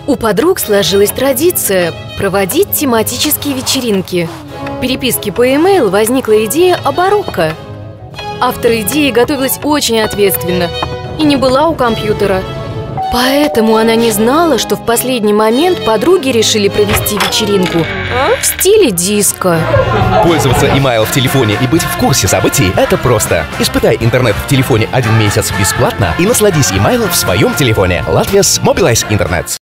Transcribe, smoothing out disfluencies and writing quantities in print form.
У подруг сложилась традиция проводить тематические вечеринки. В переписке по e-mail возникла идея оборотка. Автор идеи готовилась очень ответственно и не была у компьютера. Поэтому она не знала, что в последний момент подруги решили провести вечеринку в стиле диско. Пользоваться email в телефоне и быть в курсе событий – это просто. Испытай интернет в телефоне 1 месяц бесплатно и насладись email в своем телефоне. Latvia's Mobilize Internet.